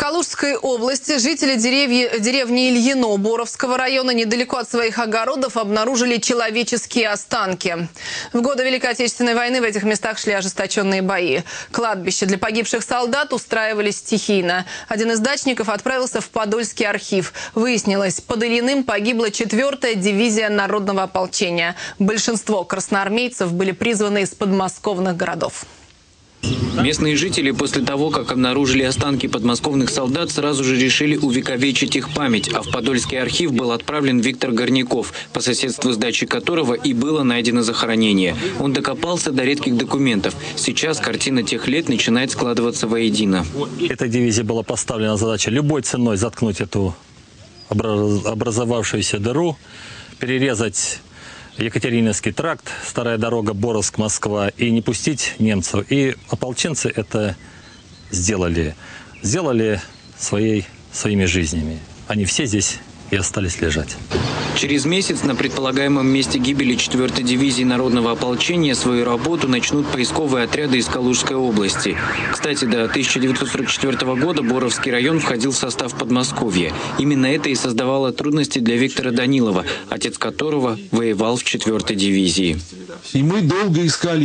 Калужской области жители деревни Ильино Боровского района недалеко от своих огородов обнаружили человеческие останки. В годы Великой Отечественной войны в этих местах шли ожесточенные бои. Кладбища для погибших солдат устраивались стихийно. Один из дачников отправился в Подольский архив. Выяснилось, под Ильиным погибла 4-я дивизия народного ополчения. Большинство красноармейцев были призваны из подмосковных городов. Местные жители после того, как обнаружили останки подмосковных солдат, сразу же решили увековечить их память. А в Подольский архив был отправлен Виктор Горняков, по соседству с дачей которого и было найдено захоронение. Он докопался до редких документов. Сейчас картина тех лет начинает складываться воедино. Этой дивизии была поставлена задача любой ценой заткнуть эту образовавшуюся дыру, перерезать Екатерининский тракт, старая дорога Боровск-Москва, и не пустить немцев. И ополченцы это сделали. Сделали своими жизнями. Они все здесь и остались лежать. Через месяц на предполагаемом месте гибели 4-й дивизии народного ополчения свою работу начнут поисковые отряды из Калужской области. Кстати, до 1944 года Боровский район входил в состав Подмосковья. Именно это и создавало трудности для Виктора Данилова, отец которого воевал в 4-й дивизии. И мы долго искали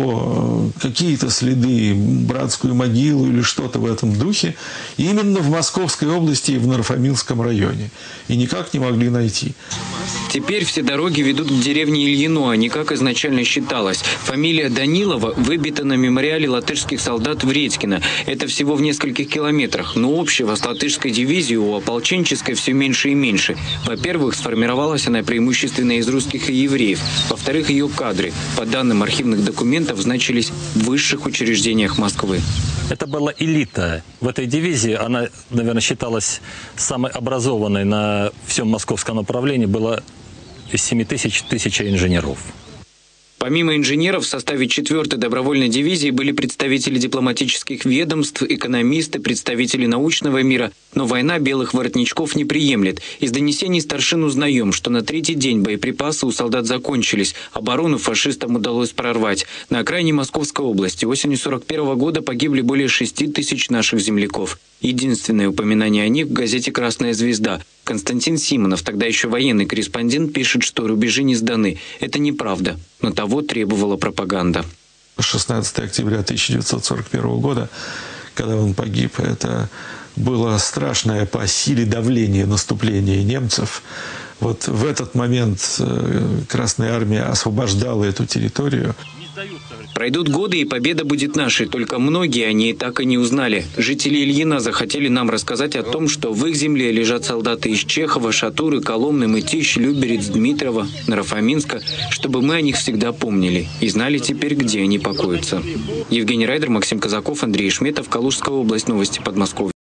его какие-то следы, братскую могилу или что-то в этом духе, именно в Московской области и в Нарфаминском районе. И никак не могли найти. Теперь все дороги ведут к деревне Ильино, а не как изначально считалось. Фамилия Данилова выбита на мемориале латышских солдат в Редькино. Это всего в нескольких километрах. Но общего с латышской дивизией у ополченческой все меньше и меньше. Во-первых, сформировалась она преимущественно из русских и евреев. Во-вторых, ее кадры, по данным архивных документов, значились в высших учреждениях Москвы. Это была элита. В этой дивизии она, наверное, считалась самой образованной на всем московском направлении. Было из 7 тысяч 1000 инженеров. Помимо инженеров, в составе 4-й добровольной дивизии были представители дипломатических ведомств, экономисты, представители научного мира. Но война белых воротничков не приемлет. Из донесений старшин узнаем, что на 3-й день боеприпасы у солдат закончились. Оборону фашистам удалось прорвать. На окраине Московской области осенью 1941 года погибли более 6000 наших земляков. Единственное упоминание о них в газете «Красная звезда». Константин Симонов, тогда еще военный корреспондент, пишет, что рубежи не сданы. Это неправда, но того требовала пропаганда. 16 октября 1941 года, когда он погиб, это было страшное по силе давления наступления немцев. Вот в этот момент Красная Армия освобождала эту территорию. Пройдут годы, и победа будет нашей. Только многие они так и не узнали. Жители Ильина захотели нам рассказать о том, что в их земле лежат солдаты из Чехова, Шатуры, Коломны, Мытищ, Люберец, Дмитрова, Нарфаминска, чтобы мы о них всегда помнили и знали теперь, где они покоятся. Евгений Райдер, Максим Казаков, Андрей Шметов, Калужская область, новости Подмосковья.